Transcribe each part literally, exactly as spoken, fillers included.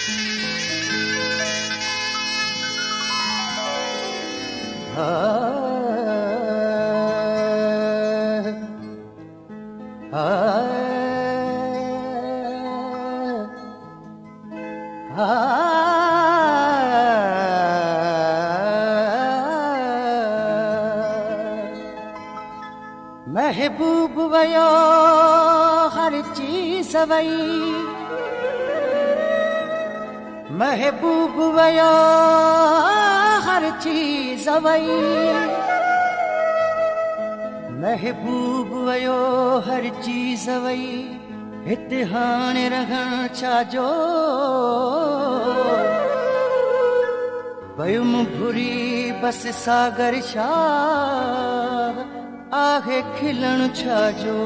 महबूब वयो हर चीज वई, महबूब वयो हर चीज वई, महबूब वयो हर चीज वई, हिते हाणे रहण छाजो वयुम भुरी बस सागर छा आहे खिलण छाजो।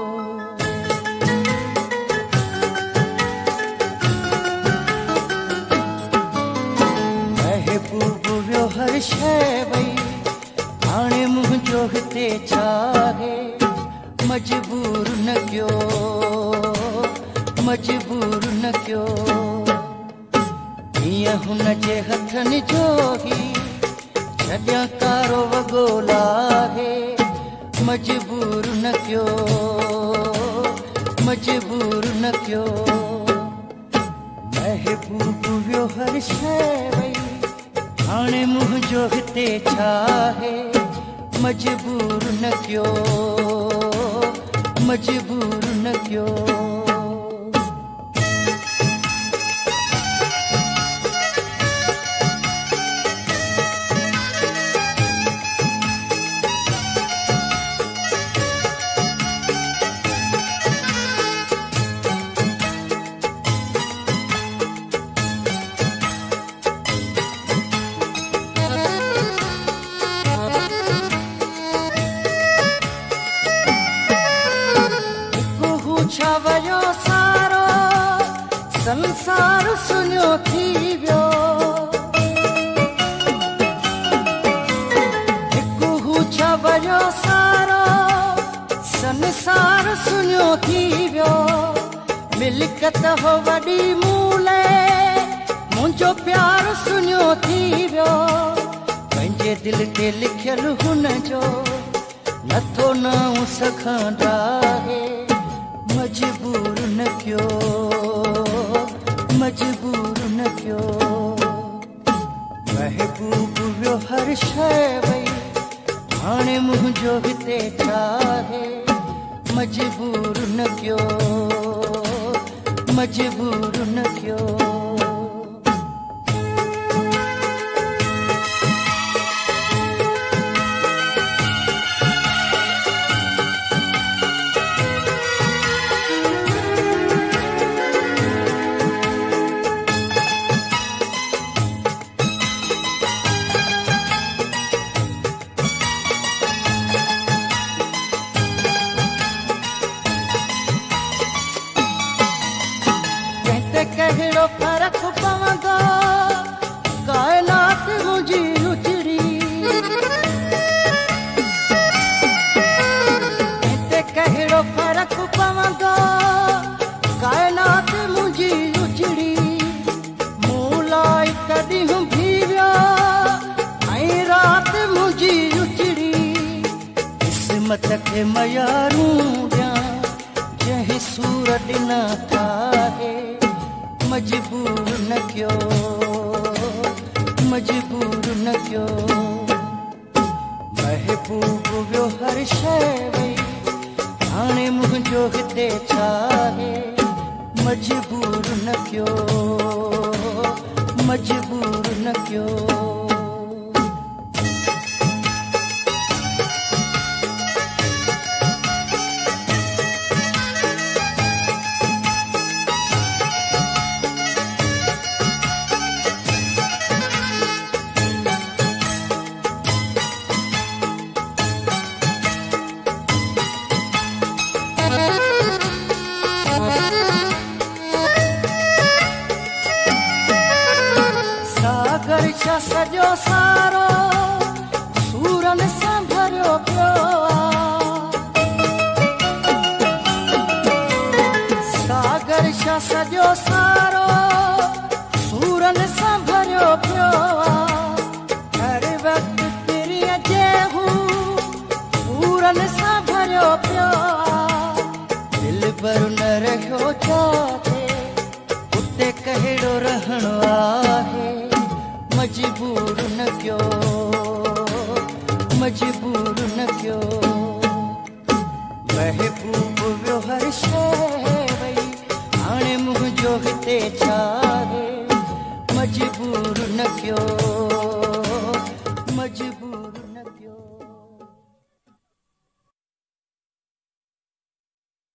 महबूब वियो हर शइ वई, हाणे मुंहिंजो हिते छा आहे, मजबूर न कयो मजबूर न कयो, हीअं हुन जे हथनि जो ही छॾियां कारो वॻो लाहे, मजबूर न कयो मजबूर न कयो। महबूब वियो हर शइ वई, हाणे मुंहिंजो हिते छा आहे, मजबूर न कयो मजबूर न कयो। वयो सारो संसार सुनियो थी वियो, हिकु हू छा वयो सारो संसार सुनियो थी वियो, मिल्कत हो वॾी मूले मुंहिंजो प्यार सुनियो थी वियो, पंहिंजे दिल ते लिखियल हुन जो नथो नाम सखां डाहे, मजबूर न कयो मजबूर न कयो। महबूब वियो हर शइ वई, हाणे मुंहिंजो हिते छा आहे, मजबूर न कयो मजबूर न कयो। कहिड़ो फर्क पवंदो काइनात मुंहिंजी उजड़ी, हिते कहिड़ो फर्क पवंदो काइनात मुंहिंजी उजड़ी, मूं लाइ कॾहिं भी वियो ऐं राति मुंहिंजी उजड़ी, क़िस्मत खे मयारूं ॾियां जंहिं सूर ॾिना ठाहे, मजबूर न कयो मजबूर न कयो। महबूब वियो हर शइ वई, हाणे मुंहिंजो हिते छा आहे, मजबूर न कयो मजबूर न कयो। सागर छा सॼो सारो सूरनि सां भरियो पियो आहे, सागर छा सॼो सारो पूरन सां भरियो पियो हर वक्त तेरी अजे हूँ पूरन सां भरियो पियो दिल पर न रहियो चाहे उते कहिड़ो रहणो आहे मजबूर न कयो मजबूर न कयो महबूब वियो हर शइ वई हाणे मुंहिंजो हिते छा आहे मजबूर न कयो मजबूर